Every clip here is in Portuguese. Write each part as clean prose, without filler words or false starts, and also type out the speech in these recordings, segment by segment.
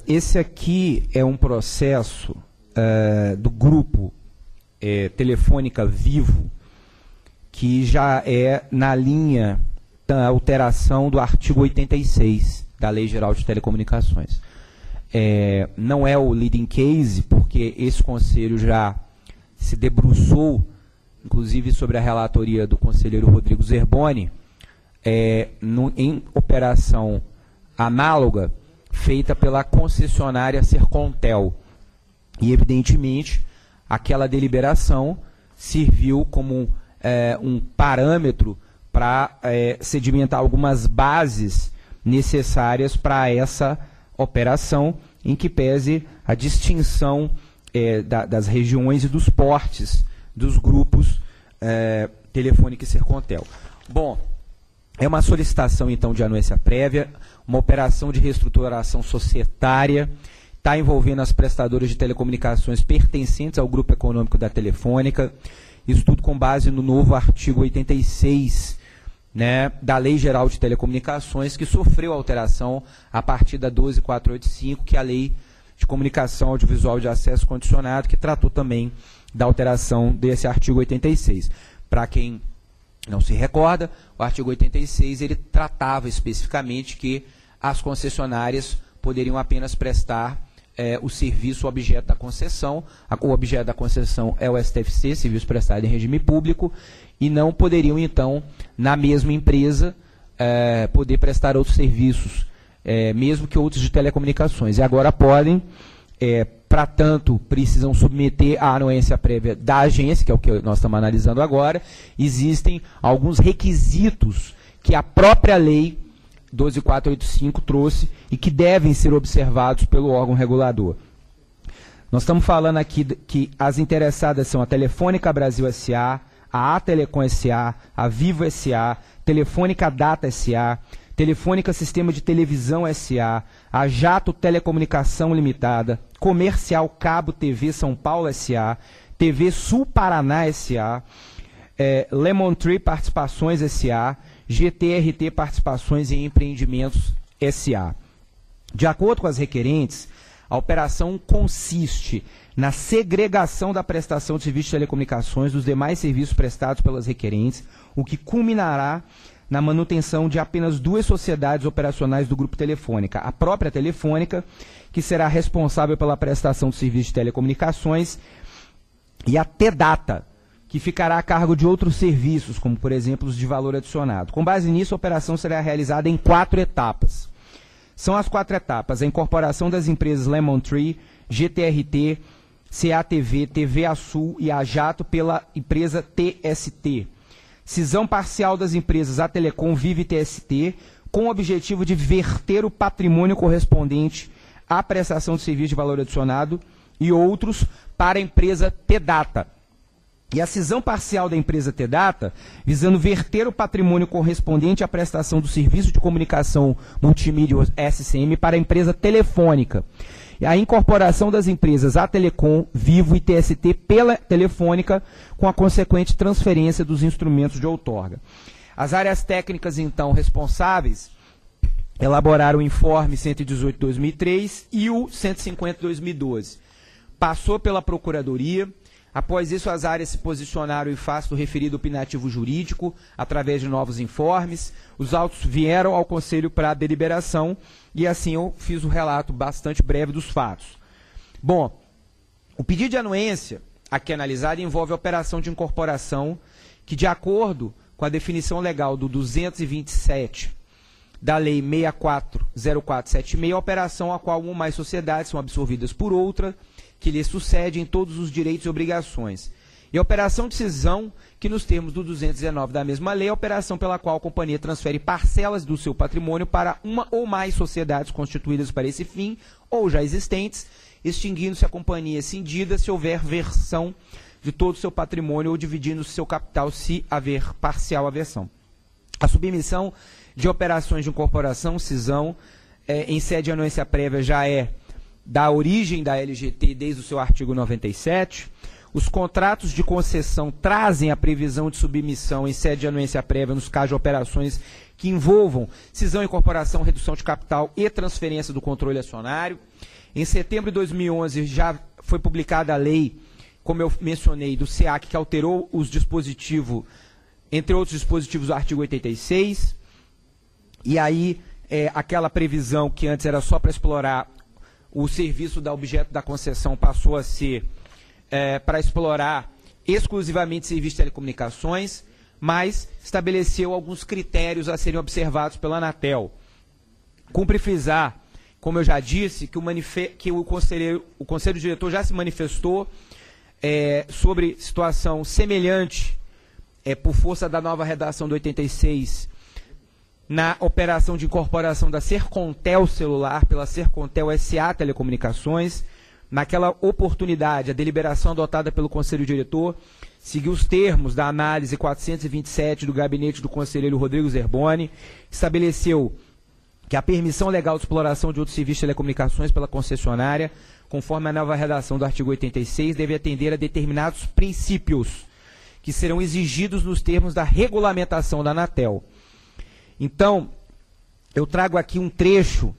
esse aqui é um processo do grupo Telefônica Vivo, que já é na linha da alteração do artigo 86 da Lei Geral de Telecomunicações. Não é o leading case, porque esse conselho já se debruçou, inclusive sobre a relatoria do conselheiro Rodrigo Zerboni, em operação análoga feita pela concessionária Sercontel. E, evidentemente, aquela deliberação serviu como um parâmetro para sedimentar algumas bases necessárias para essa operação, em que pese a distinção das regiões e dos portes dos grupos Telefônica e Sercontel. Bom, é uma solicitação, então, de anuência prévia, uma operação de reestruturação societária, está envolvendo as prestadoras de telecomunicações pertencentes ao grupo econômico da Telefônica, isso tudo com base no novo artigo 86, né, da Lei Geral de Telecomunicações, que sofreu alteração a partir da 12485, que é a Lei de Comunicação Audiovisual de Acesso Condicionado, que tratou também da alteração desse artigo 86. Para quem não se recorda, o artigo 86 ele tratava especificamente que as concessionárias poderiam apenas prestar o serviço objeto da concessão. O objeto da concessão é o STFC, serviço prestado em regime público, e não poderiam, então, na mesma empresa, poder prestar outros serviços, mesmo que outros de telecomunicações. E agora podem, para tanto, precisam submeter a anuência prévia da agência, que é o que nós estamos analisando agora. Existem alguns requisitos que a própria lei 12485 trouxe e que devem ser observados pelo órgão regulador. Nós estamos falando aqui que as interessadas são a Telefônica Brasil S.A., a Atelecom S.A., a Vivo S.A., Telefônica Data S.A., Telefônica Sistema de Televisão S.A., a Jato Telecomunicação Limitada, Comercial Cabo TV São Paulo S.A., TV Sul Paraná S.A., Lemon Tree Participações S.A., GTRT Participações em Empreendimentos S.A. De acordo com as requerentes, a operação consiste na segregação da prestação de serviços de telecomunicações dos demais serviços prestados pelas requerentes, o que culminará na manutenção de apenas duas sociedades operacionais do Grupo Telefônica. A própria Telefônica, que será responsável pela prestação de serviços de telecomunicações, e a T-Data, que ficará a cargo de outros serviços, como, por exemplo, os de valor adicionado. Com base nisso, a operação será realizada em 4 etapas. São as 4 etapas: a incorporação das empresas Lemon Tree, GTRT, CATV, TV Açul e a Jato pela empresa TST. Cisão parcial das empresas Atelecom, Vivo e TST, com o objetivo de verter o patrimônio correspondente à prestação de serviço de valor adicionado e outros para a empresa T-Data. E a cisão parcial da empresa T-Data, visando verter o patrimônio correspondente à prestação do serviço de comunicação multimídia SCM para a empresa Telefônica. E a incorporação das empresas Atelecom, Vivo e TST pela Telefônica, com a consequente transferência dos instrumentos de outorga. As áreas técnicas, então, responsáveis elaboraram o informe 118/2003 e o 150/2012. Passou pela Procuradoria. Após isso, as áreas se posicionaram em face do referido opinativo jurídico, através de novos informes. Os autos vieram ao Conselho para deliberação e assim eu fiz um relato bastante breve dos fatos. Bom, o pedido de anuência aqui analisado envolve a operação de incorporação que, de acordo com a definição legal do 227 da Lei 640476, a operação a qual uma ou mais sociedades são absorvidas por outra, que lhe sucede em todos os direitos e obrigações. E a operação de cisão, que nos termos do 219 da mesma lei, é a operação pela qual a companhia transfere parcelas do seu patrimônio para uma ou mais sociedades constituídas para esse fim, ou já existentes, extinguindo-se a companhia cindida se houver versão de todo o seu patrimônio ou dividindo-se seu capital se haver parcial aversão. A submissão de operações de incorporação, cisão, em sede de anuência prévia já é da origem da LGT desde o seu artigo 97. Os contratos de concessão trazem a previsão de submissão em sede de anuência prévia nos casos de operações que envolvam cisão, incorporação, redução de capital e transferência do controle acionário. Em setembro de 2011 já foi publicada a lei, como eu mencionei, do SEAC, que alterou os dispositivos, entre outros dispositivos, do artigo 86. E aí, aquela previsão que antes era só para explorar o serviço da objeto da concessão passou a ser para explorar exclusivamente serviço de telecomunicações, mas estabeleceu alguns critérios a serem observados pela Anatel. Cumpre frisar, como eu já disse, que o Conselho Diretor já se manifestou sobre situação semelhante, por força da nova redação do 86, na operação de incorporação da Sercontel Celular pela Sercontel SA Telecomunicações. Naquela oportunidade, a deliberação adotada pelo Conselho Diretor seguiu os termos da análise 427 do gabinete do conselheiro Rodrigo Zerboni, estabeleceu que a permissão legal de exploração de outros serviços de telecomunicações pela concessionária, conforme a nova redação do artigo 86, deve atender a determinados princípios que serão exigidos nos termos da regulamentação da Anatel. Então, eu trago aqui um trecho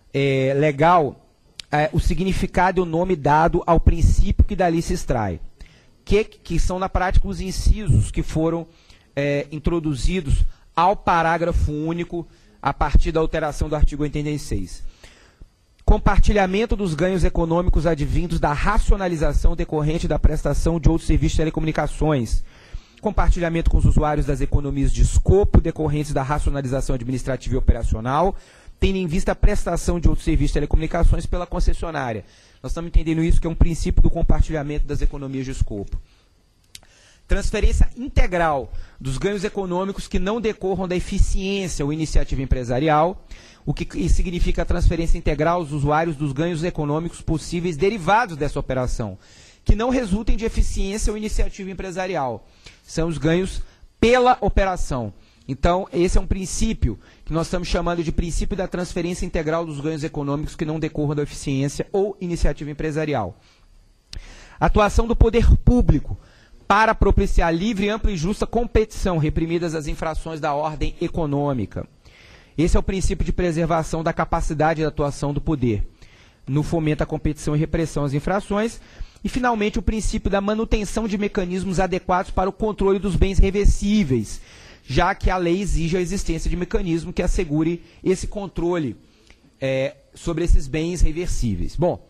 legal, o significado e o nome dado ao princípio que dali se extrai, que são, na prática, os incisos que foram introduzidos ao parágrafo único a partir da alteração do artigo 86. Compartilhamento dos ganhos econômicos advindos da racionalização decorrente da prestação de outros serviços de telecomunicações. Compartilhamento com os usuários das economias de escopo decorrentes da racionalização administrativa e operacional, tendo em vista a prestação de outros serviços de telecomunicações pela concessionária. Nós estamos entendendo isso, que é um princípio do compartilhamento das economias de escopo. Transferência integral dos ganhos econômicos que não decorram da eficiência ou iniciativa empresarial, o que significa a transferência integral aos usuários dos ganhos econômicos possíveis derivados dessa operação, que não resultem de eficiência ou iniciativa empresarial. São os ganhos pela operação. Então, esse é um princípio que nós estamos chamando de princípio da transferência integral dos ganhos econômicos que não decorram da eficiência ou iniciativa empresarial. Atuação do poder público para propiciar livre, ampla e justa competição, reprimidas as infrações da ordem econômica. Esse é o princípio de preservação da capacidade de atuação do poder, no fomento à competição e repressão às infrações. E, finalmente, o princípio da manutenção de mecanismos adequados para o controle dos bens reversíveis, já que a lei exige a existência de mecanismo que assegure esse controle sobre esses bens reversíveis. Bom,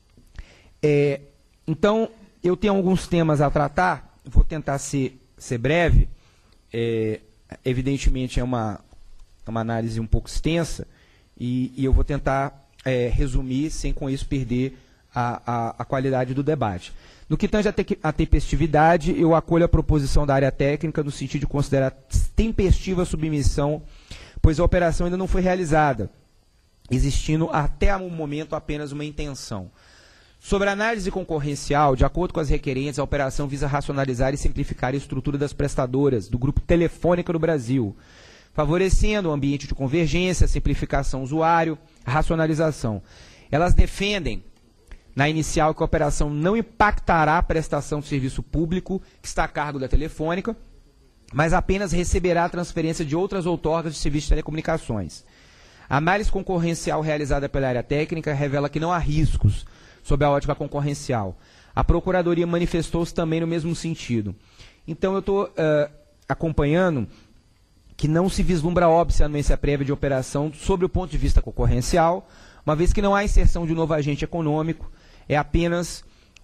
então, eu tenho alguns temas a tratar, vou tentar ser breve, evidentemente é uma análise um pouco extensa, e eu vou tentar resumir sem com isso perder a qualidade do debate. No que tange a tempestividade, eu acolho a proposição da área técnica no sentido de considerar tempestiva a submissão, pois a operação ainda não foi realizada, existindo até o momento apenas uma intenção. Sobre a análise concorrencial, de acordo com as requerentes, a operação visa racionalizar e simplificar a estrutura das prestadoras do Grupo Telefônica no Brasil, favorecendo o ambiente de convergência, simplificação usuário, racionalização. Elas defendem, na inicial, que a operação não impactará a prestação de serviço público que está a cargo da Telefônica, mas apenas receberá a transferência de outras outorgas de serviços de telecomunicações. A análise concorrencial realizada pela área técnica revela que não há riscos sob a ótica concorrencial. A Procuradoria manifestou-se também no mesmo sentido. Então, eu estou acompanhando que não se vislumbra óbvia a anuência prévia de operação sobre o ponto de vista concorrencial, uma vez que não há inserção de um novo agente econômico, é apenas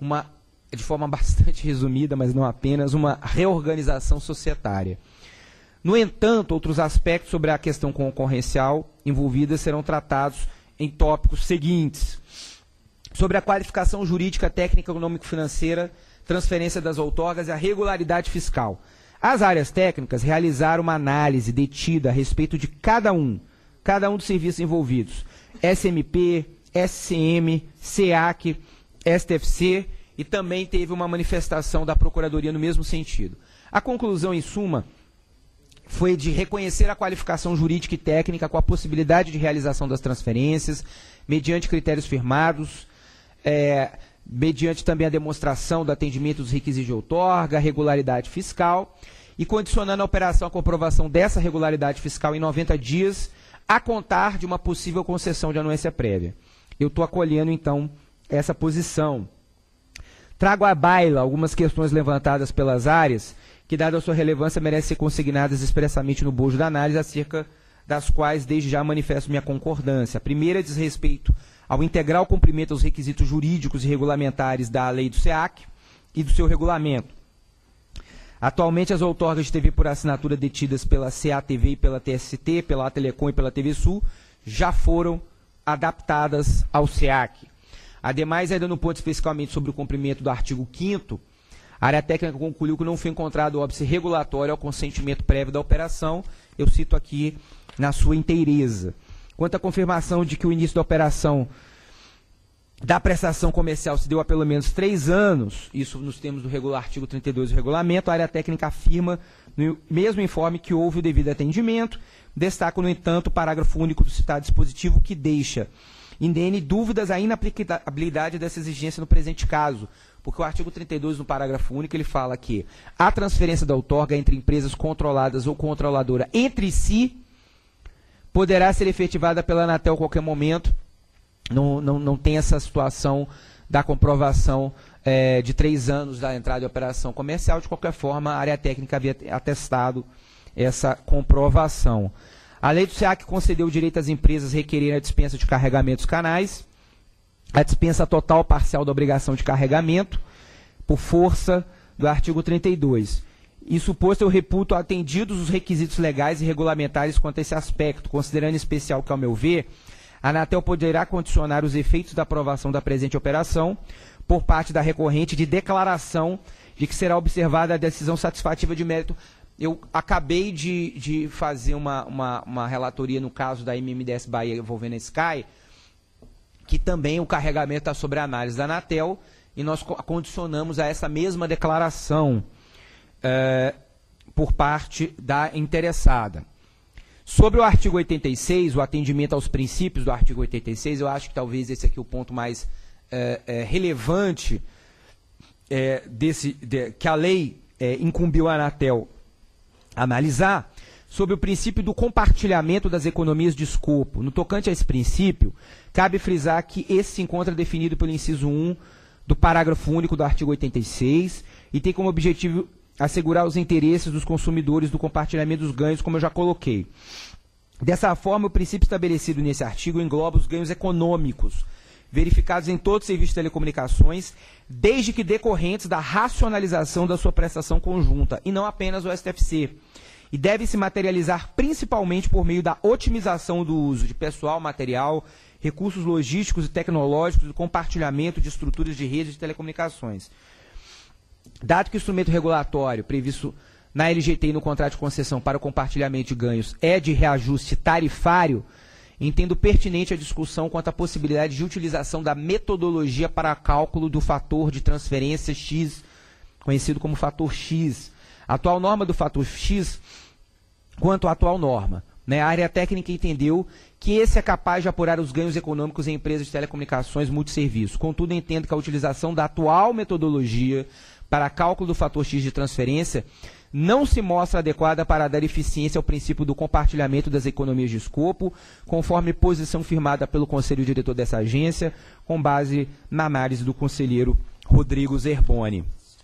de forma bastante resumida, mas não apenas, uma reorganização societária. No entanto, outros aspectos sobre a questão concorrencial envolvida serão tratados em tópicos seguintes. Sobre a qualificação jurídica, técnica, econômico-financeira, transferência das outorgas e a regularidade fiscal. As áreas técnicas realizaram uma análise detida a respeito de cada um dos serviços envolvidos, SMP, SCM, SEAC, STFC, e também teve uma manifestação da Procuradoria no mesmo sentido. A conclusão, em suma, foi de reconhecer a qualificação jurídica e técnica com a possibilidade de realização das transferências, mediante critérios firmados, mediante também a demonstração do atendimento dos requisitos de outorga, regularidade fiscal, e condicionando a operação à comprovação dessa regularidade fiscal em 90 dias, a contar de uma possível concessão de anuência prévia. eu estou acolhendo, então, essa posição. Trago à baila algumas questões levantadas pelas áreas que, dada a sua relevância, merecem ser consignadas expressamente no bojo da análise, acerca das quais, desde já, manifesto minha concordância. A primeira diz respeito ao integral cumprimento aos requisitos jurídicos e regulamentares da lei do SEAC e do seu regulamento. Atualmente, as outorgas de TV por assinatura detidas pela CATV e pela TST, pela Telecom e pela TV Sul, já foram adaptadas ao SEAC. Ademais, ainda no ponto especificamente sobre o cumprimento do artigo 5º, a área técnica concluiu que não foi encontrado óbice regulatório ao consentimento prévio da operação. Eu cito aqui na sua inteireza. Quanto à confirmação de que o início da operação da prestação comercial se deu há pelo menos 3 anos, isso nos termos do artigo 32 do regulamento, a área técnica afirma no mesmo informe que houve o devido atendimento. Destaco, no entanto, o parágrafo único do citado dispositivo que deixa indene dúvidas à inaplicabilidade dessa exigência no presente caso, porque o artigo 32, no parágrafo único, ele fala que a transferência da outorga entre empresas controladas ou controladora entre si poderá ser efetivada pela Anatel a qualquer momento. Não tem essa situação da comprovação de 3 anos da entrada de operação comercial. De qualquer forma, a área técnica havia atestado essa comprovação. A lei do SEAC concedeu o direito às empresas requererem a dispensa de carregamentos canais, a dispensa total ou parcial da obrigação de carregamento, por força do artigo 32. Isso posto, eu reputo atendidos os requisitos legais e regulamentares quanto a esse aspecto, considerando em especial que, ao meu ver, a Anatel poderá condicionar os efeitos da aprovação da presente operação por parte da recorrente de declaração de que será observada a decisão satisfativa de mérito. Eu acabei de fazer uma relatoria no caso da MMDS Bahia envolvendo a Sky, que também o carregamento está sobre a análise da Anatel, e nós condicionamos a essa mesma declaração por parte da interessada. Sobre o artigo 86, o atendimento aos princípios do artigo 86, eu acho que talvez esse aqui é o ponto mais relevante que a lei incumbiu a Anatel analisar, sobre o princípio do compartilhamento das economias de escopo. No tocante a esse princípio, cabe frisar que esse se encontra definido pelo inciso 1 do parágrafo único do artigo 86 e tem como objetivo assegurar os interesses dos consumidores do compartilhamento dos ganhos, como eu já coloquei. Dessa forma, o princípio estabelecido nesse artigo engloba os ganhos econômicos verificados em todos os serviços de telecomunicações, desde que decorrentes da racionalização da sua prestação conjunta, e não apenas o STFC, e deve se materializar principalmente por meio da otimização do uso de pessoal, material, recursos logísticos e tecnológicos e do compartilhamento de estruturas de rede de telecomunicações. Dado que o instrumento regulatório previsto na LGT e no contrato de concessão para o compartilhamento de ganhos é de reajuste tarifário, entendo pertinente a discussão quanto à possibilidade de utilização da metodologia para cálculo do fator de transferência X, conhecido como fator X. A atual norma do fator X, quanto à atual norma, a área técnica entendeu que esse é capaz de apurar os ganhos econômicos em empresas de telecomunicações multisserviço. Contudo, entendo que a utilização da atual metodologia para cálculo do fator X de transferência não se mostra adequada para dar eficiência ao princípio do compartilhamento das economias de escopo, conforme posição firmada pelo conselho diretor dessa agência, com base na análise do conselheiro Rodrigo Zerboni.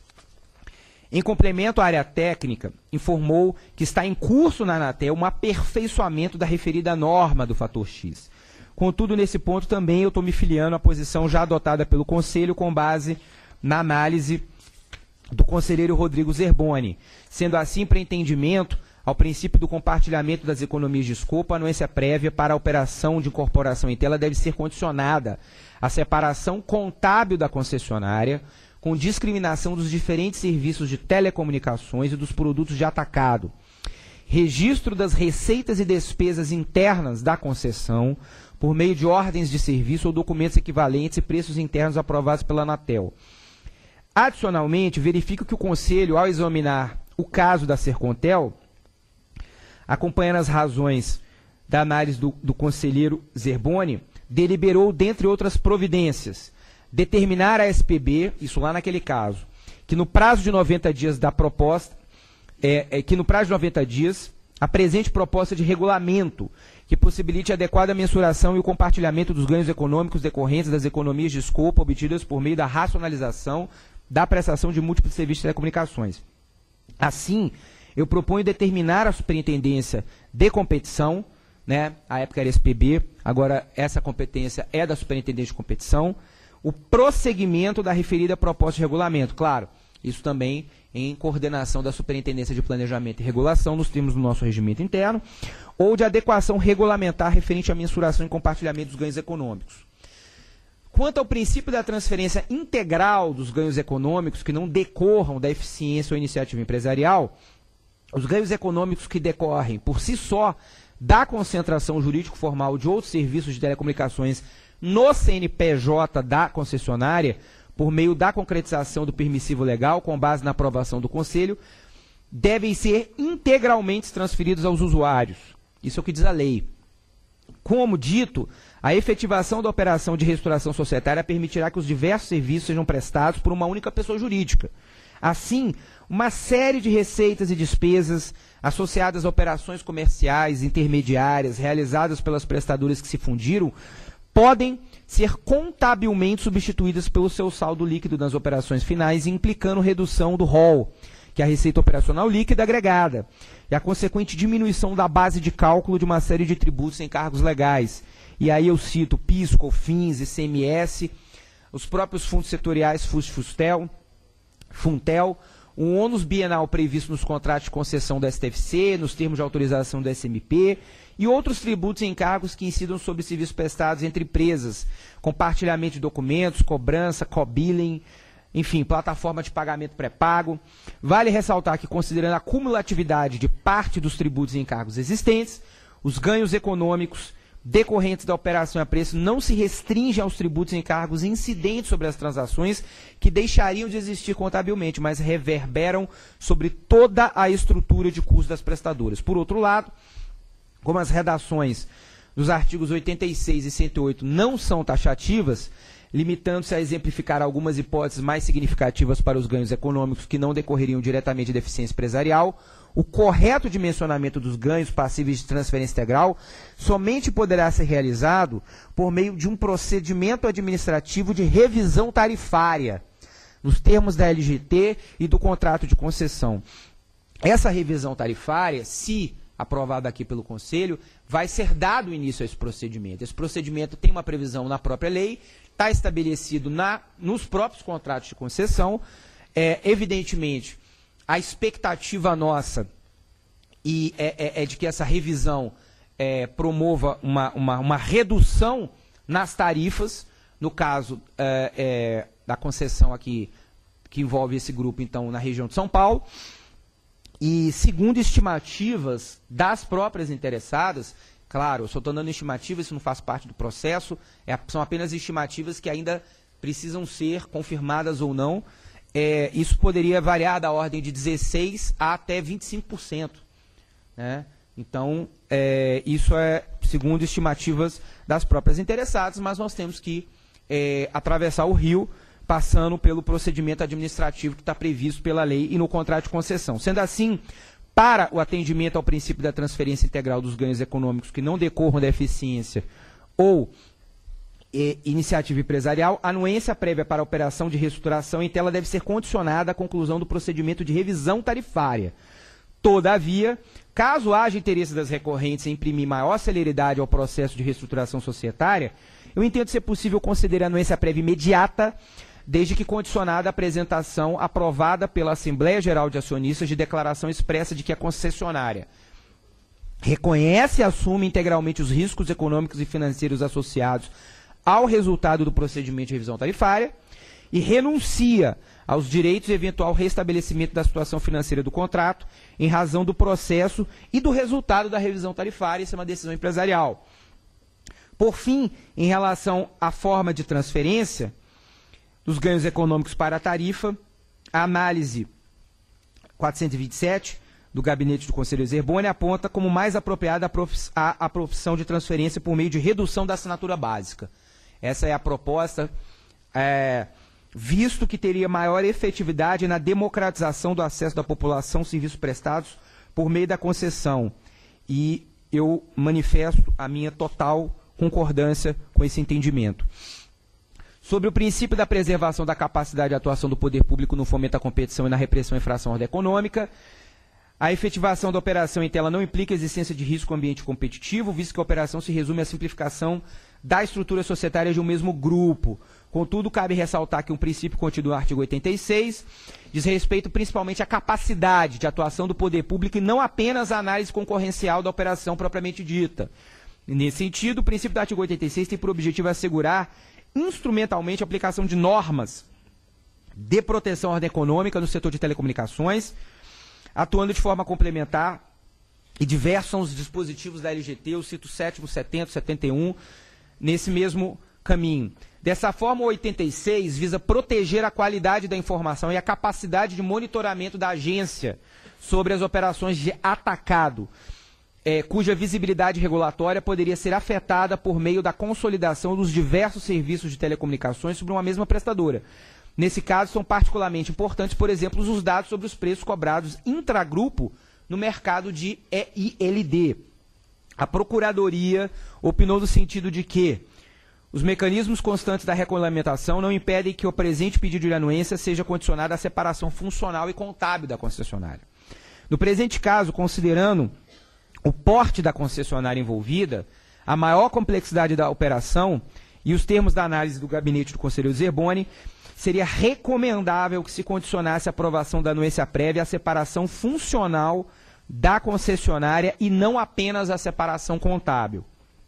Em complemento, a área técnica informou que está em curso na Anatel um aperfeiçoamento da referida norma do fator X. Contudo, nesse ponto também eu estou me filiando à posição já adotada pelo Conselho com base na análise do conselheiro Rodrigo Zerboni. Sendo assim, para entendimento, ao princípio do compartilhamento das economias de escopo, a anuência prévia para a operação de incorporação em tela deve ser condicionada à separação contábil da concessionária, com discriminação dos diferentes serviços de telecomunicações e dos produtos de atacado, registro das receitas e despesas internas da concessão, por meio de ordens de serviço ou documentos equivalentes e preços internos aprovados pela Anatel. Adicionalmente, verifico que o Conselho, ao examinar o caso da Sercontel, acompanhando as razões da análise do conselheiro Zerboni, deliberou, dentre outras providências, determinar a SPB, isso lá naquele caso, que no prazo de 90 dias da proposta, a presente proposta de regulamento que possibilite a adequada mensuração e o compartilhamento dos ganhos econômicos decorrentes das economias de escopo obtidas por meio da racionalização da prestação de múltiplos serviços de telecomunicações. Assim, eu proponho determinar a Superintendência de Competição, né, a época era SPB, agora essa competência é da Superintendência de Competição, o prosseguimento da referida proposta de regulamento. Claro, isso também em coordenação da Superintendência de Planejamento e Regulação, nos termos do nosso regimento interno, ou de adequação regulamentar referente à mensuração e compartilhamento dos ganhos econômicos. Quanto ao princípio da transferência integral dos ganhos econômicos que não decorram da eficiência ou iniciativa empresarial, os ganhos econômicos que decorrem por si só da concentração jurídico-formal de outros serviços de telecomunicações no CNPJ da concessionária, por meio da concretização do permissivo legal, com base na aprovação do Conselho, devem ser integralmente transferidos aos usuários. Isso é o que diz a lei. Como dito, a efetivação da operação de reestruturação societária permitirá que os diversos serviços sejam prestados por uma única pessoa jurídica. Assim, uma série de receitas e despesas associadas a operações comerciais, intermediárias, realizadas pelas prestadoras que se fundiram, podem ser contabilmente substituídas pelo seu saldo líquido nas operações finais, implicando redução do ROL, que é a receita operacional líquida agregada, e a consequente diminuição da base de cálculo de uma série de tributos e encargos legais. E aí eu cito PIS, COFINS, ICMS, os próprios fundos setoriais FUST-FUSTEL, FUNTEL, o ônus bienal previsto nos contratos de concessão da STFC, nos termos de autorização do SMP, e outros tributos e encargos que incidam sobre serviços prestados entre empresas, compartilhamento de documentos, cobrança, co-billing, enfim, plataforma de pagamento pré-pago. Vale ressaltar que, considerando a cumulatividade de parte dos tributos e encargos existentes, os ganhos econômicos decorrentes da operação a preço não se restringem aos tributos e encargos incidentes sobre as transações que deixariam de existir contabilmente, mas reverberam sobre toda a estrutura de custos das prestadoras. Por outro lado, como as redações dos artigos 86 e 108 não são taxativas, limitando-se a exemplificar algumas hipóteses mais significativas para os ganhos econômicos que não decorreriam diretamente da eficiência empresarial, o correto dimensionamento dos ganhos passíveis de transferência integral somente poderá ser realizado por meio de um procedimento administrativo de revisão tarifária, nos termos da LGT e do contrato de concessão. Essa revisão tarifária, se aprovada aqui pelo Conselho, vai ser dado início a esse procedimento. Esse procedimento tem uma previsão na própria lei, está estabelecido nos próprios contratos de concessão. Evidentemente, a expectativa nossa é de que essa revisão promova uma redução nas tarifas, no caso da concessão aqui, que envolve esse grupo, então, na região de São Paulo. E, segundo estimativas das próprias interessadas, claro, eu só estou dando estimativas, isso não faz parte do processo, são apenas estimativas que ainda precisam ser confirmadas ou não. Isso poderia variar da ordem de 16% a até 25%. Né? Então, isso é segundo estimativas das próprias interessadas, mas nós temos que atravessar o rio, passando pelo procedimento administrativo que está previsto pela lei e no contrato de concessão. Sendo assim, para o atendimento ao princípio da transferência integral dos ganhos econômicos que não decorram da eficiência ou iniciativa empresarial, a anuência prévia para a operação de reestruturação em tela deve ser condicionada à conclusão do procedimento de revisão tarifária. Todavia, caso haja interesse das recorrentes em imprimir maior celeridade ao processo de reestruturação societária, eu entendo ser possível conceder a anuência prévia imediata, desde que condicionada à apresentação aprovada pela Assembleia Geral de Acionistas de declaração expressa de que a concessionária reconhece e assume integralmente os riscos econômicos e financeiros associados ao resultado do procedimento de revisão tarifária e renuncia aos direitos de eventual restabelecimento da situação financeira do contrato em razão do processo e do resultado da revisão tarifária. Isso é uma decisão empresarial. Por fim, em relação à forma de transferência dos ganhos econômicos para a tarifa, a análise 427 do Gabinete do Conselheiro Zerboni aponta como mais apropriada a profissão de transferência por meio de redução da assinatura básica. Essa é a proposta, visto que teria maior efetividade na democratização do acesso da população aos serviços prestados por meio da concessão, e eu manifesto a minha total concordância com esse entendimento. Sobre o princípio da preservação da capacidade de atuação do poder público no fomento à competição e na repressão à infração à ordem econômica, a efetivação da operação em tela não implica a existência de risco ambiente competitivo, visto que a operação se resume à simplificação da estrutura societária de um mesmo grupo. Contudo, cabe ressaltar que um princípio contido no artigo 86 diz respeito principalmente à capacidade de atuação do poder público e não apenas à análise concorrencial da operação propriamente dita. Nesse sentido, o princípio do artigo 86 tem por objetivo assegurar instrumentalmente a aplicação de normas de proteção à ordem econômica no setor de telecomunicações, atuando de forma complementar, e diversos são os dispositivos da LGT, eu cito o 7º, 70, 71, nesse mesmo caminho. Dessa forma, o 86 visa proteger a qualidade da informação e a capacidade de monitoramento da agência sobre as operações de atacado, cuja visibilidade regulatória poderia ser afetada por meio da consolidação dos diversos serviços de telecomunicações sobre uma mesma prestadora. Nesse caso, são particularmente importantes, por exemplo, os dados sobre os preços cobrados intragrupo no mercado de EILD. A Procuradoria opinou no sentido de que os mecanismos constantes da regulamentação não impedem que o presente pedido de anuência seja condicionado à separação funcional e contábil da concessionária. No presente caso, considerando o porte da concessionária envolvida, a maior complexidade da operação e os termos da análise do gabinete do conselheiro Zerboni, seria recomendável que se condicionasse a aprovação da anuência prévia à separação funcional da concessionária e não apenas à separação contábil.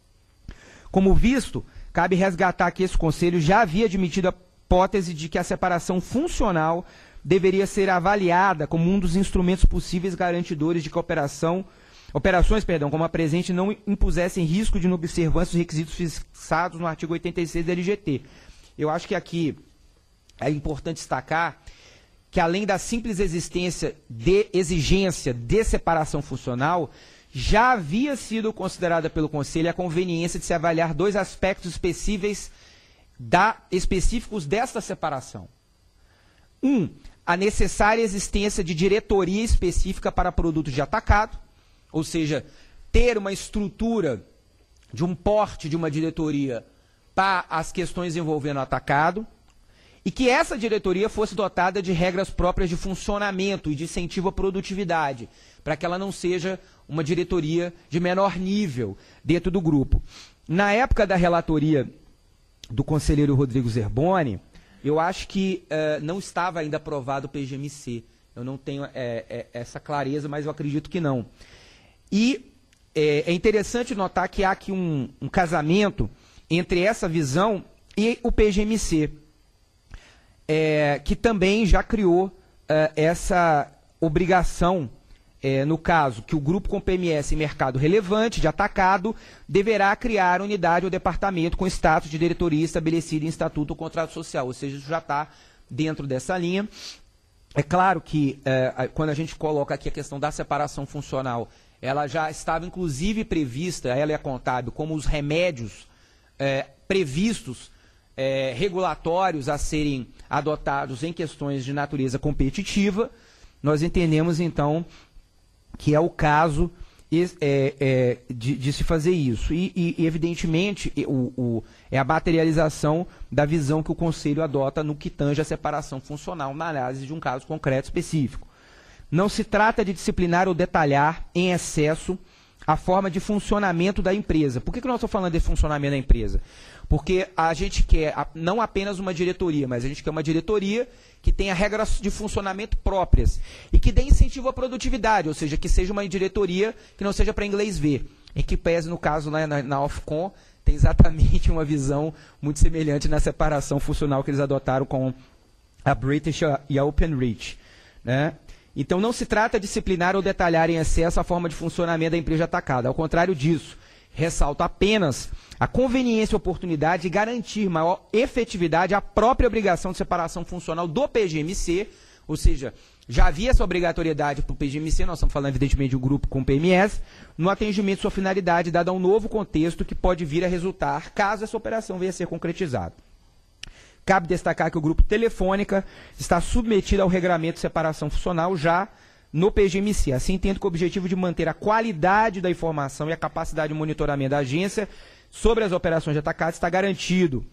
Como visto, cabe resgatar que esse conselho já havia admitido a hipótese de que a separação funcional deveria ser avaliada como um dos instrumentos possíveis garantidores de que operações como a presente não impusessem risco de inobservância dos requisitos fixados no artigo 86 da LGT. Eu acho que aqui é importante destacar que, além da simples existência de exigência de separação funcional, já havia sido considerada pelo Conselho a conveniência de se avaliar dois aspectos específicos desta separação. A necessária existência de diretoria específica para produtos de atacado, ou seja, ter uma estrutura de um porte de uma diretoria para as questões envolvendo o atacado, e que essa diretoria fosse dotada de regras próprias de funcionamento e de incentivo à produtividade, para que ela não seja uma diretoria de menor nível dentro do grupo. Na época da relatoria do conselheiro Rodrigo Zerboni, eu acho que não estava ainda aprovado o PGMC. Eu não tenho essa clareza, mas eu acredito que não. E é interessante notar que há aqui um casamento entre essa visão e o PGMC, que também já criou essa obrigação, no caso, que o grupo com PMS em mercado relevante de atacado deverá criar unidade ou departamento com status de diretoria estabelecido em estatuto ou contrato social, ou seja, isso já está dentro dessa linha. É claro que, quando a gente coloca aqui a questão da separação funcional, ela já estava inclusive prevista, ela é contábil, como os remédios previstos, regulatórios a serem adotados em questões de natureza competitiva. Nós entendemos, então, que é o caso de se fazer isso. E evidentemente, é a materialização da visão que o Conselho adota no que tange a separação funcional na análise de um caso concreto específico. Não se trata de disciplinar ou detalhar em excesso a forma de funcionamento da empresa. Por que nós estamos falando de funcionamento da empresa? Porque a gente quer não apenas uma diretoria, mas a gente quer uma diretoria que tenha regras de funcionamento próprias e que dê incentivo à produtividade, ou seja, que seja uma diretoria que não seja para inglês ver, em que pese, no caso, na Ofcom, tem exatamente uma visão muito semelhante na separação funcional que eles adotaram com a British e a Openreach, né? Então, não se trata de disciplinar ou detalhar em excesso a forma de funcionamento da empresa atacada. Ao contrário disso, ressalto apenas a conveniência e oportunidade de garantir maior efetividade à própria obrigação de separação funcional do PGMC, ou seja, já havia essa obrigatoriedade para o PGMC, nós estamos falando evidentemente de um grupo com PMS, no atendimento de sua finalidade, dada a um novo contexto que pode vir a resultar caso essa operação venha a ser concretizada. Cabe destacar que o grupo Telefônica está submetido ao regramento de separação funcional já no PGMC. Assim, entendo que o objetivo de manter a qualidade da informação e a capacidade de monitoramento da agência sobre as operações de atacados está garantido.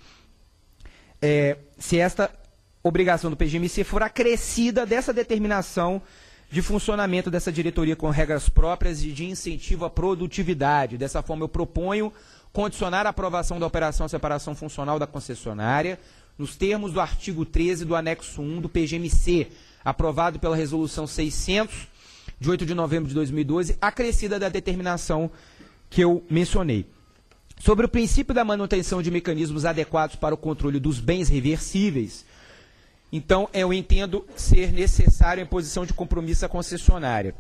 Se esta obrigação do PGMC for acrescida dessa determinação de funcionamento dessa diretoria com regras próprias e de incentivo à produtividade. Dessa forma, eu proponho condicionar a aprovação da operação de separação funcional da concessionária nos termos do artigo 13 do anexo 1 do PGMC, aprovado pela Resolução 600, de 8 de novembro de 2012, acrescida da determinação que eu mencionei. Sobre o princípio da manutenção de mecanismos adequados para o controle dos bens reversíveis, então, eu entendo ser necessário a imposição de compromisso à concessionária.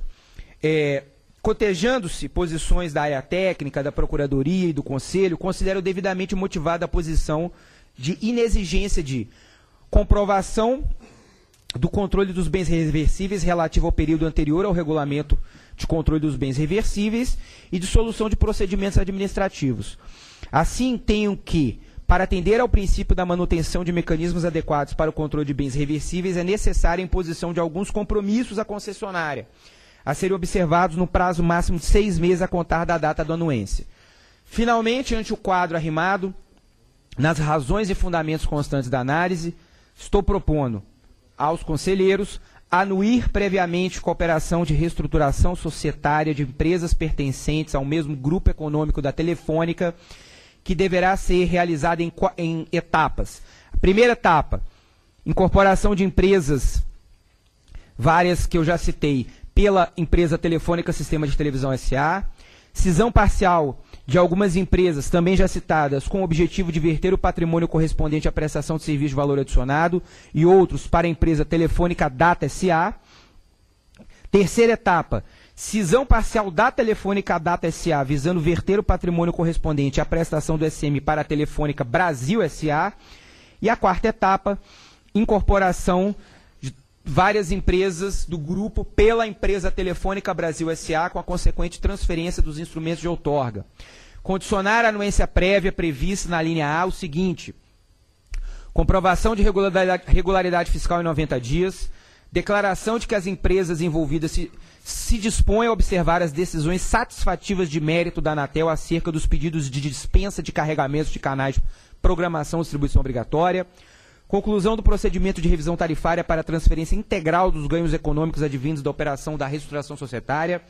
Cotejando-se posições da área técnica, da Procuradoria e do Conselho, considero devidamente motivada a posição de inexigência de comprovação do controle dos bens reversíveis relativo ao período anterior ao regulamento de controle dos bens reversíveis e de solução de procedimentos administrativos. Assim, tenho que, para atender ao princípio da manutenção de mecanismos adequados para o controle de bens reversíveis, é necessária a imposição de alguns compromissos à concessionária, a serem observados no prazo máximo de 6 meses a contar da data da anuência. Finalmente, ante o quadro arrimado, nas razões e fundamentos constantes da análise, estou propondo aos conselheiros anuir previamente cooperação de reestruturação societária de empresas pertencentes ao mesmo grupo econômico da Telefônica, que deverá ser realizada em etapas. A primeira etapa, incorporação de empresas, várias que eu já citei, pela empresa Telefônica Sistema de Televisão S.A., cisão parcial de algumas empresas, também já citadas, com o objetivo de verter o patrimônio correspondente à prestação de serviço de valor adicionado e outros para a empresa Telefônica Data S.A. Terceira etapa, cisão parcial da Telefônica Data S.A., visando verter o patrimônio correspondente à prestação do SM para a Telefônica Brasil S.A. E a quarta etapa, incorporação de várias empresas do grupo pela empresa Telefônica Brasil S.A., com a consequente transferência dos instrumentos de outorga. Condicionar a anuência prévia prevista na linha A o seguinte: comprovação de regularidade fiscal em 90 dias, declaração de que as empresas envolvidas se dispõem a observar as decisões satisfativas de mérito da Anatel acerca dos pedidos de dispensa de carregamentos de canais de programação e distribuição obrigatória, conclusão do procedimento de revisão tarifária para a transferência integral dos ganhos econômicos advindos da operação da reestruturação societária,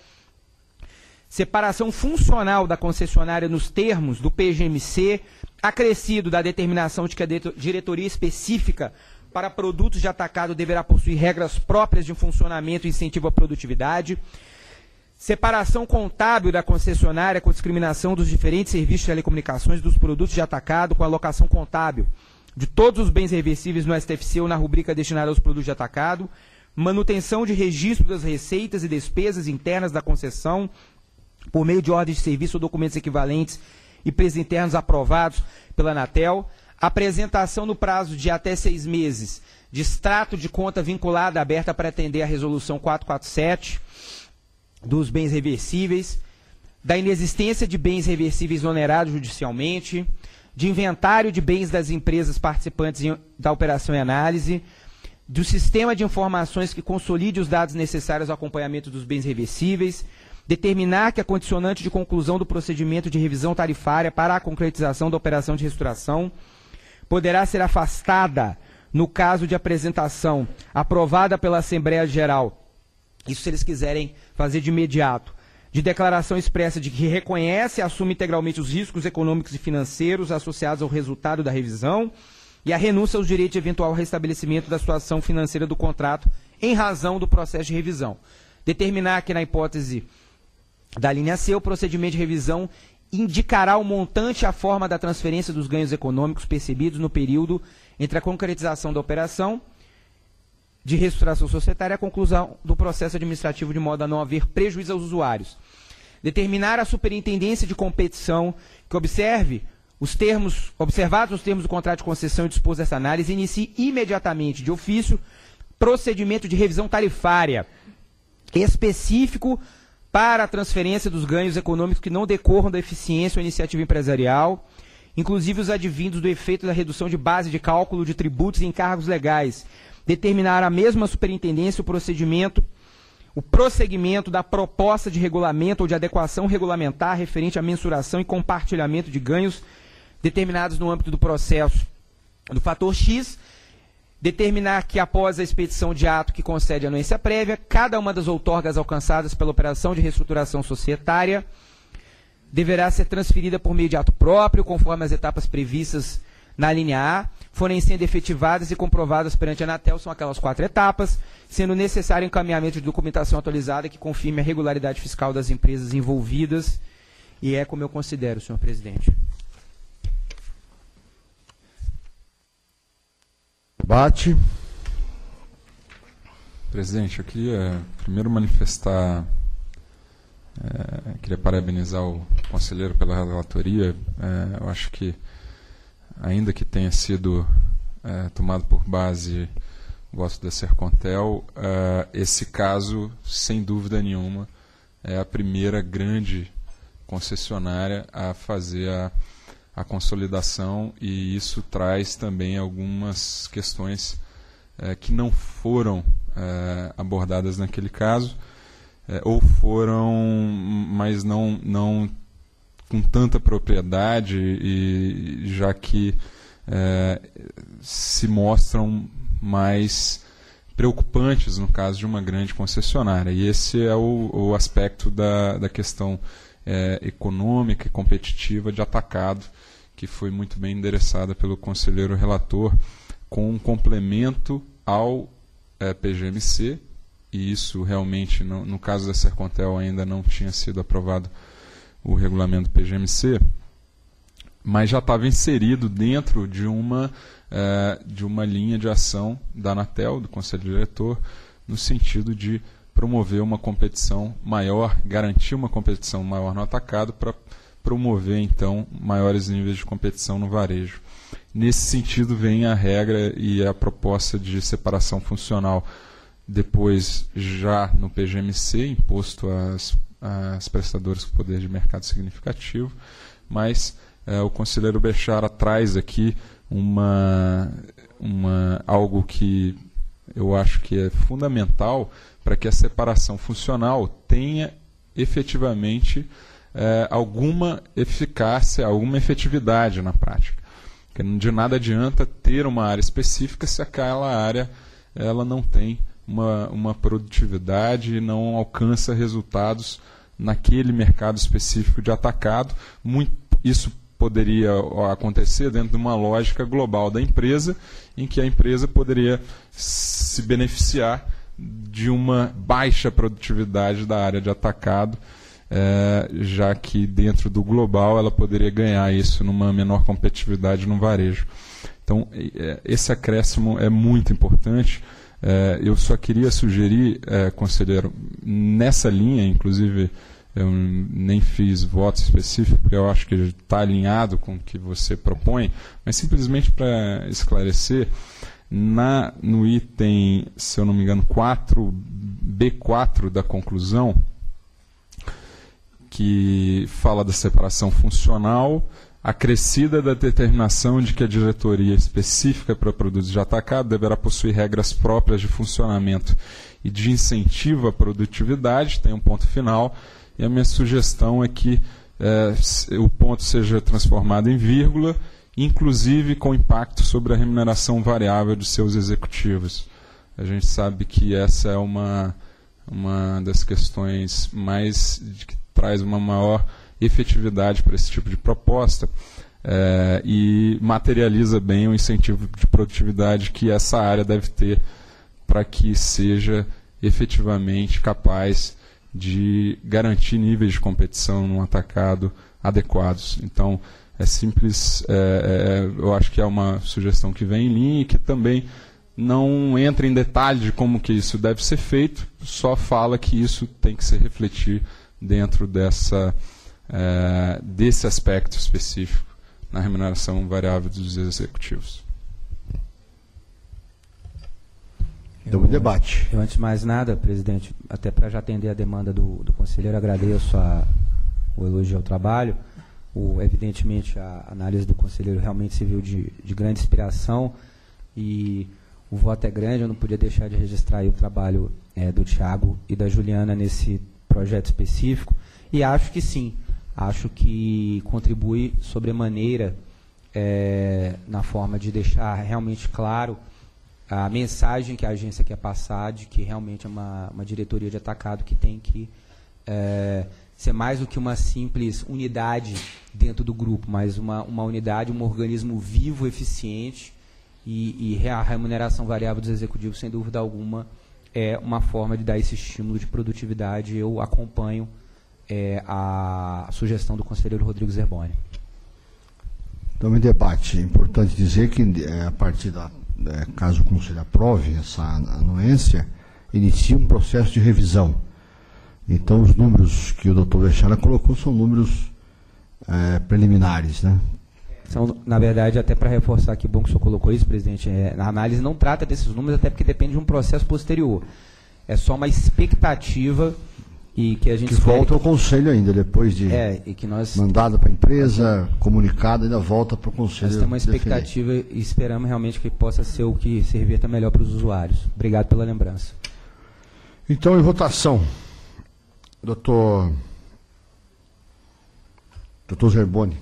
separação funcional da concessionária nos termos do PGMC, acrescido da determinação de que a diretoria específica para produtos de atacado deverá possuir regras próprias de funcionamento e incentivo à produtividade, separação contábil da concessionária com discriminação dos diferentes serviços de telecomunicações dos produtos de atacado com alocação contábil de todos os bens reversíveis no STFC ou na rubrica destinada aos produtos de atacado, manutenção de registro das receitas e despesas internas da concessão por meio de ordens de serviço ou documentos equivalentes e preços internos aprovados pela Anatel, apresentação no prazo de até 6 meses de extrato de conta vinculada aberta para atender a resolução 447 dos bens reversíveis, da inexistência de bens reversíveis onerados judicialmente, de inventário de bens das empresas participantes da operação e análise, do sistema de informações que consolide os dados necessários ao acompanhamento dos bens reversíveis, determinar que a condicionante de conclusão do procedimento de revisão tarifária para a concretização da operação de reestruturação poderá ser afastada no caso de apresentação aprovada pela Assembleia Geral, isso se eles quiserem fazer de imediato, de declaração expressa de que reconhece e assume integralmente os riscos econômicos e financeiros associados ao resultado da revisão e a renúncia aos direitos de eventual restabelecimento da situação financeira do contrato em razão do processo de revisão. Determinar que, na hipótese da linha C, o procedimento de revisão indicará o montante e a forma da transferência dos ganhos econômicos percebidos no período entre a concretização da operação de reestruturação societária e a conclusão do processo administrativo, de modo a não haver prejuízo aos usuários. Determinar a superintendência de competição que observados os termos do contrato de concessão e disposto dessa análise, inicie imediatamente, de ofício, procedimento de revisão tarifária específico para a transferência dos ganhos econômicos que não decorram da eficiência ou iniciativa empresarial, inclusive os advindos do efeito da redução de base de cálculo de tributos e encargos legais. Determinar a mesma superintendência o procedimento o prosseguimento da proposta de regulamento ou de adequação regulamentar referente à mensuração e compartilhamento de ganhos determinados no âmbito do processo do fator X, determinar que após a expedição de ato que concede anuência prévia, cada uma das outorgas alcançadas pela operação de reestruturação societária deverá ser transferida por meio de ato próprio, conforme as etapas previstas na linha A, forem sendo efetivadas e comprovadas perante a Anatel, são aquelas 4 etapas, sendo necessário encaminhamento de documentação atualizada que confirme a regularidade fiscal das empresas envolvidas, e é como eu considero, senhor presidente. Debate. Presidente, eu queria primeiro manifestar, queria parabenizar o conselheiro pela relatoria. Eu acho que, ainda que tenha sido tomado por base o voto da Sercontel, esse caso, sem dúvida nenhuma, é a primeira grande concessionária a fazer a consolidação, e isso traz também algumas questões que não foram abordadas naquele caso, ou foram, mas não com tanta propriedade, e já que se mostram mais preocupantes no caso de uma grande concessionária. E esse é o aspecto da questão econômica e competitiva de atacado, que foi muito bem endereçada pelo conselheiro relator, com um complemento ao PGMC, e isso realmente, no caso da Sercontel, ainda não tinha sido aprovado o regulamento PGMC, mas já estava inserido dentro de uma linha de ação da Anatel, do Conselho Diretor, no sentido de promover uma competição maior, garantir uma competição maior no atacado, para promover, então, maiores níveis de competição no varejo. Nesse sentido, vem a regra e a proposta de separação funcional, depois já no PGMC, imposto às prestadoras com poder de mercado significativo, mas o conselheiro Bechara traz aqui algo que eu acho que é fundamental para que a separação funcional tenha efetivamente alguma eficácia, alguma efetividade na prática. Porque de nada adianta ter uma área específica se aquela área ela não tem uma produtividade e não alcança resultados naquele mercado específico de atacado. Isso poderia acontecer dentro de uma lógica global da empresa, em que a empresa poderia se beneficiar de uma baixa produtividade da área de atacado, já que dentro do global ela poderia ganhar isso numa menor competitividade no varejo. Então, esse acréscimo é muito importante. Eu só queria sugerir, conselheiro, nessa linha, inclusive eu nem fiz voto específico, porque eu acho que está alinhado com o que você propõe, mas simplesmente para esclarecer, no item, se eu não me engano, 4B4 da conclusão, que fala da separação funcional, acrescida da determinação de que a diretoria específica para produtos de atacado deverá possuir regras próprias de funcionamento e de incentivo à produtividade, tem um ponto final, e a minha sugestão é que o ponto seja transformado em vírgula, inclusive com impacto sobre a remuneração variável de seus executivos. A gente sabe que essa é uma das questões que traz uma maior efetividade para esse tipo de proposta, e materializa bem o incentivo de produtividade que essa área deve ter para que seja efetivamente capaz de garantir níveis de competição no atacado adequados. Então, é simples, eu acho que é uma sugestão que vem em linha e que também não entra em detalhe de como que isso deve ser feito, só fala que isso tem que se refletir dentro desse aspecto específico na remuneração variável dos executivos. Debate. Eu, antes de mais nada, presidente, até para já atender a demanda do conselheiro, agradeço o elogio ao trabalho. Evidentemente, a análise do conselheiro realmente serviu de grande inspiração, e o voto é grande, eu não podia deixar de registrar aí o trabalho do Thiago e da Juliana nesse projeto específico, e acho que sim, acho que contribui sobremaneira na forma de deixar realmente claro a mensagem que a agência quer passar, de que realmente é uma diretoria de atacado que tem que ser mais do que uma simples unidade dentro do grupo, mas uma unidade, um organismo vivo, eficiente, e a remuneração variável dos executivos, sem dúvida alguma, é uma forma de dar esse estímulo de produtividade. Eu acompanho a sugestão do conselheiro Rodrigo Zerboni. Então, em debate, é importante dizer que, a partir caso o Conselho aprove essa anuência, inicia um processo de revisão. Então, os números que o doutor Bechara colocou são números preliminares, né? São, na verdade, até para reforçar, que bom que o senhor colocou isso, presidente, a análise não trata desses números, até porque depende de um processo posterior. É só uma expectativa e que a gente... Que volta ao Conselho ainda, depois de e que nós, mandado para a empresa, comunicado, ainda volta para o Conselho. Nós temos uma expectativa e esperamos realmente que possa ser o que se reverta melhor para os usuários. Obrigado pela lembrança. Então, em votação, doutor Zerboni.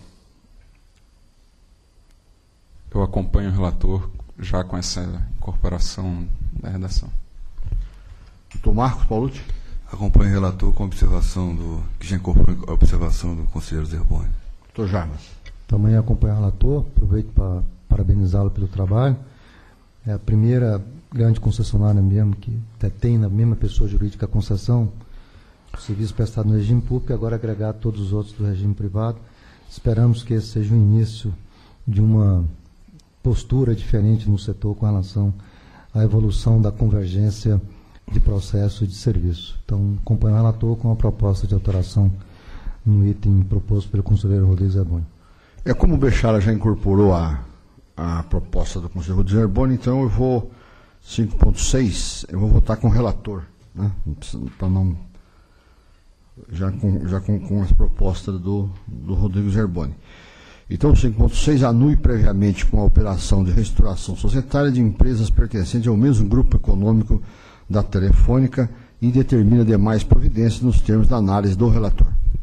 Eu acompanho o relator já com essa incorporação da redação. Doutor Marcos Paulucci. Acompanho o relator com observação que já incorporou a observação do conselheiro Zerboni. Doutor Jarbas. Também acompanho o relator, aproveito para parabenizá-lo pelo trabalho. É a primeira grande concessionária mesmo que detém na mesma pessoa jurídica a concessão, o serviço prestado no regime público, e agora agregar todos os outros do regime privado. Esperamos que esse seja o início de uma postura diferente no setor com relação à evolução da convergência de processo de serviço. Então, acompanho o relator com a proposta de alteração no item proposto pelo conselheiro Rodrigo Zerboni. Como o Bechara já incorporou a proposta do conselheiro Rodrigo Zerboni, então eu vou 5.6, eu vou votar com o relator, né? Para não... Já com as propostas do Rodrigo Zerboni. Então, o 5.6 anui previamente com a operação de reestruturação societária de empresas pertencentes ao mesmo grupo econômico da Telefônica e determina demais providências nos termos da análise do relator.